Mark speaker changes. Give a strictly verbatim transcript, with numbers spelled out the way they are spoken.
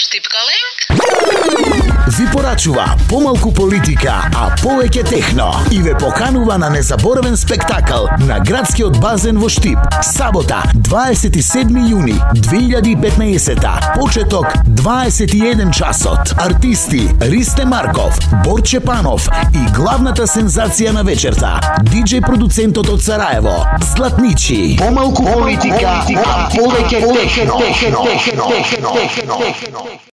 Speaker 1: Штип Каленг
Speaker 2: ви порачува помалку политика, а повеќе техно и ве поканува на незаборавен спектакл на градскиот базен во Штип. Сабота, дваесет и седми јуни две илјади и петнаесета, почеток дваесет и еден часот. Артисти Ристе Марков, Борче Панов и главната сензација на вечерта, диџеј продуцентот од Сараево, Златничи. Помалку политика, а повеќе техно.